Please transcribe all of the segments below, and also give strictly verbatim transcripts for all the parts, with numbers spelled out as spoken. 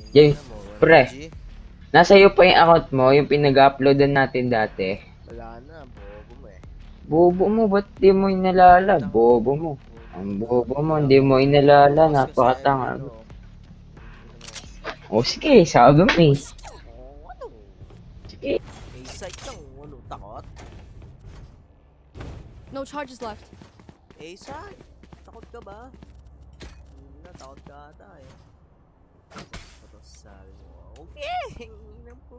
Jay, pre, nasa iyo pa yung account mo, yung pinag-uploadan natin dati. Wala na, bobo mo eh. Bobo mo, ba't di mo inalala? Bobo mo. Ang bobo mo, hindi mo inalala, napakatanga. O sige, sabi mo eh. Oh, ano? Sige. May site lang, ano, takot? No charges left. Eh, site? Takot ka ba? Hindi na, takot ka ata eh. Tapos sabi mo, okay, ina po.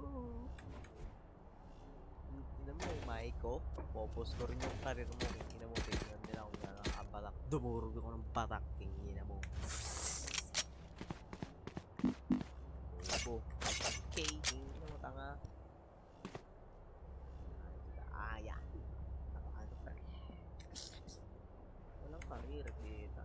Ina mo, Maiko, popos ko rin yung karir mo. Ina mo, tingnan nila kung nakakabalak. Dumurog ako ng batak, ina mo. Okay, ina mo, tanga. Aya. Ano pa rin? Walang karir, kita.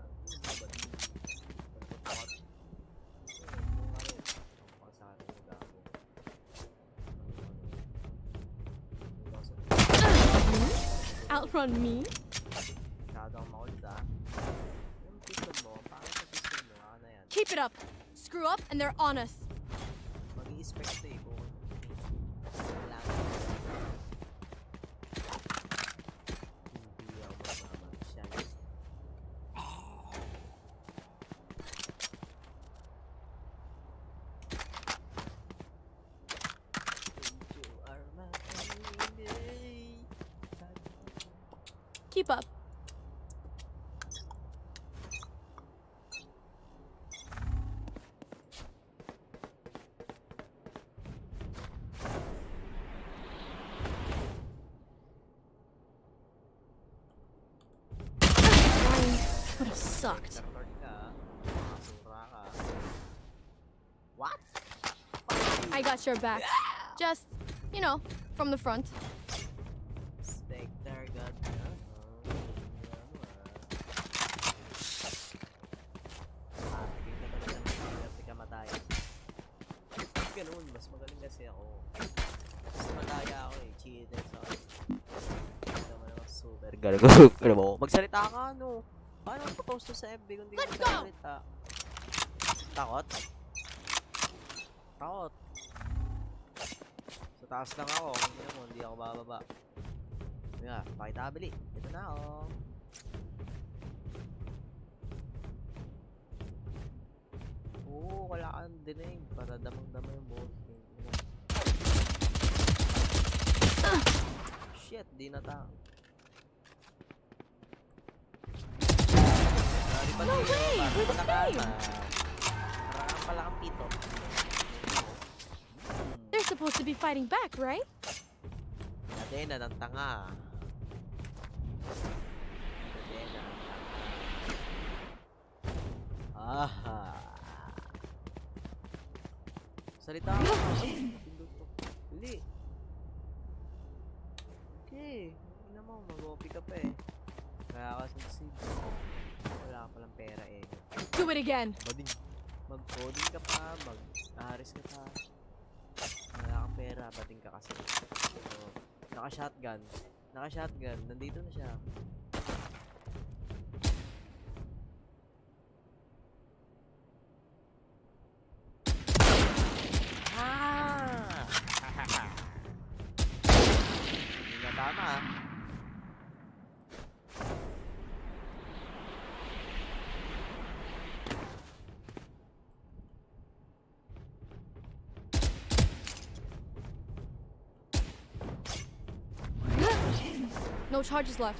Outrun me? Keep it up. Screw up and they're on us. Keep up. Would have sucked. What? I got your back. Just, you know, from the front. Spectre God. Ganun, mas magaling kasi ako. Mas mataya ako eh, cheater sa akin. Ito mo naman super gago. Ano mo? Magsalita ka, ano? Paano ko post to sa F B kung di ko magsalita? Takot? Takot? Sa taas lang ako, hindi mo, hindi ako bababa. Hindi nga, pakitabili. Ito na ako. Oo, wala kang dinig para damang-dama yung boss. Shit, di na ta. Sorry pa din, parang palakama. Parang palakang pito. They're supposed to be fighting back, right? Dati na ng tanga. Dati na ng tanga. Aha. Salita ako. Huli. Okay. Hindi mo, mag-O P ka pa eh. Kaya ka succeed. Wala ka palang pera eh. Do it again. Bading. Mag-coding ka pa, mag-aharis ka pa. Wala kang pera, bading ka kasi. So, naka-shotgun. Naka-shotgun. Nandito na siya. Tama. No charges left.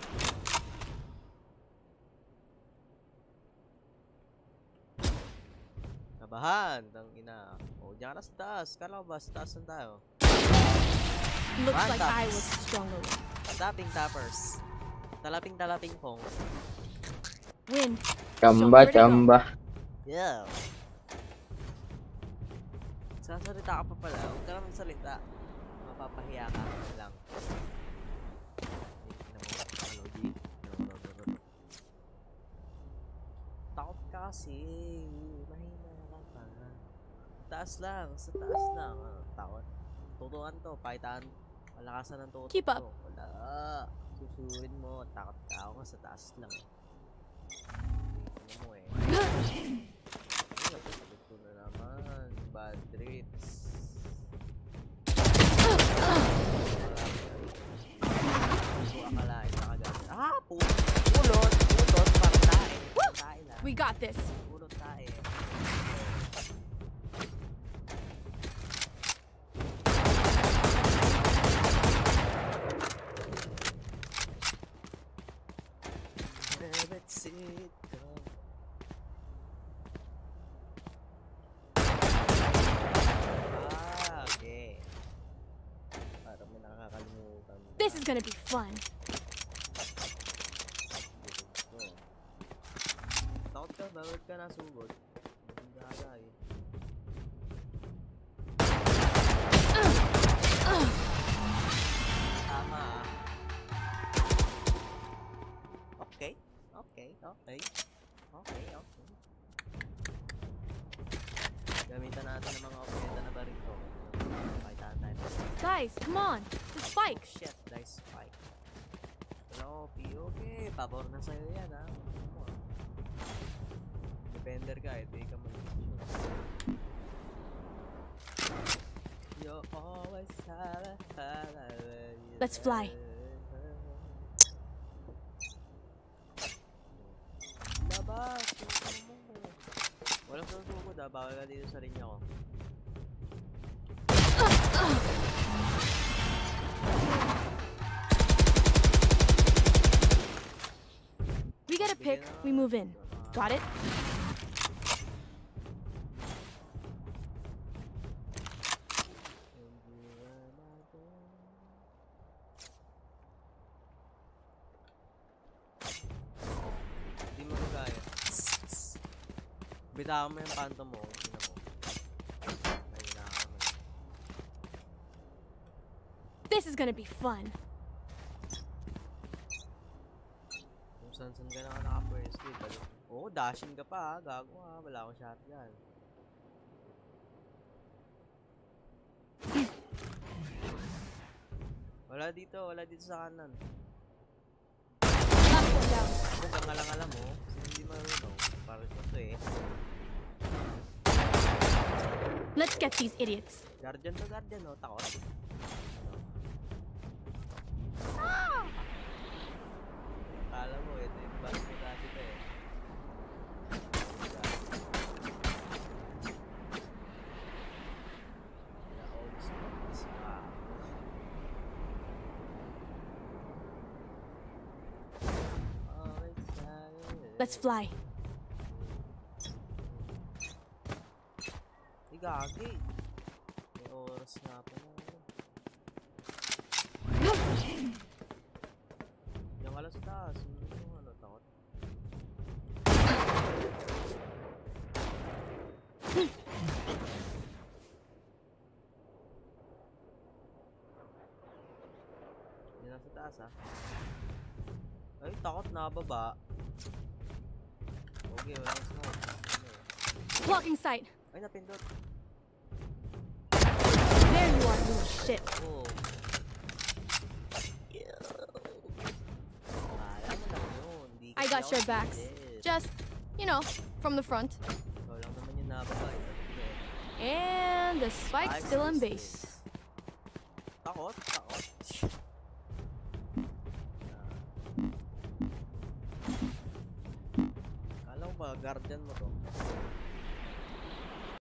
Nabahan, tang ina. O, diyan ka na sa taas. Kala ko ba sa taas na tayo? Looks One like taps. I was stronger. Tapping tappers. Talaping talaping pong. Win. Chamba, chamba. Yeah. Sasalita ka pa pala. Huwag ka naman salita. Mapapahiya ka lang. Takot ka kasi. Mahina ka pa. Taas lang. Sa taas lang. Takot. Tutukan to. Pakitaan. Malakasan ng tuto. Keep up. Wala. Susurin mo. Takot ka. Ako nga sa taas lang. Ano mo eh. Ito na naman. bad trips. Akalain na agad. Ah, pulot! Pulot! Pulot! Parang tae. Tae lang. We got this. Pulot tae. Let's see it go. Ah, okay. Parang may nakakalimutan. This is gonna be fun. Takot ka, bawal ka nasugod. Hindi agay. Tama ah. Okay, okay, okay. Okay, okay. Gamitan natin ng mga opeta na ba rito. Pakitaan tayo. Guys, come on. The spike. Shit, nice spike. Hello, P. Okay, pabor na sa'yo yan ha. Defender ka, hindi ka mag-shoot. You always have a Let's fly. Labas! Walang susugod ah, bawal ka dito sa linya ko. We get a pick, we move in. Got it? Hindi mo kagaya. Bitawan mo yung panto mo. Tingnan mo. Mahina ka naman. This is gonna be fun. Kung saan-saan ka na naka-first aid. Oo, oh, dashing ka pa ha. Gago ha. Wala akong shotgun. Wala dito. Wala dito sa kanan. Last one down. Kung ang alang-alam mo, hindi marunong. Parang ito eh. Let's get these idiots. Guardian to guardian, no? Takot. Akala mo, ito yung bago mo dati ito eh. The old school is back. Oh, it's Let's fly. Gagi. May oras nga pa na. Yung alas taas. Yung ano, takot. Hindi na sa taas ha. Ay, takot na baba. Okay, walang smoke. Blocking sight. Ay, napindot. There you are, you shit. Oh. Alam mo lang yun. Di I got kasi your ako backs. pilit. Just, you know, from the front. Ikaw lang naman yung nababay. And the spike's still on base. Takot, takot. Kala mo ba, guardian mo to?